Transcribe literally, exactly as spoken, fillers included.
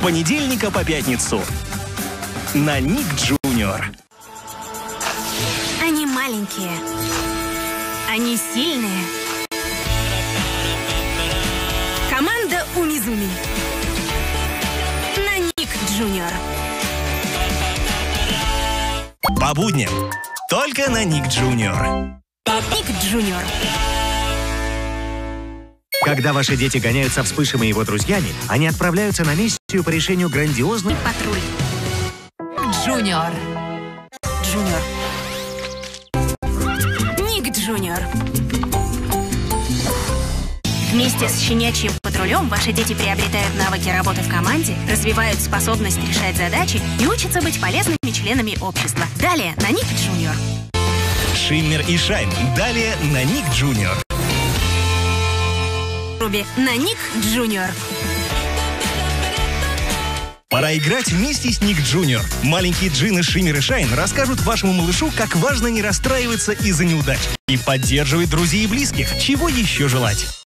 понедельника по пятницу на Ник Джуниор. Они маленькие. Они сильные. Команда Умизуми. На Ник Джуниор. По будням только на Ник Джуниор. Ник Джуниор. Когда ваши дети гоняются Вспышем и его друзьями, они отправляются на миссию по решению грандиозных... Патруль. Джуниор. Джуниор. Ник Джуниор. Вместе с щенячьим патрулем ваши дети приобретают навыки работы в команде, развивают способность решать задачи и учатся быть полезными членами общества. Далее на Ник Джуниор. Шиммер и Шайн. Далее на Ник Джуниор. Руби на Ник Джуниор. Пора играть вместе с Ник Джуниор. Маленькие Джины, Шиммер и Шайн расскажут вашему малышу, как важно не расстраиваться из-за неудач и поддерживать друзей и близких. Чего еще желать?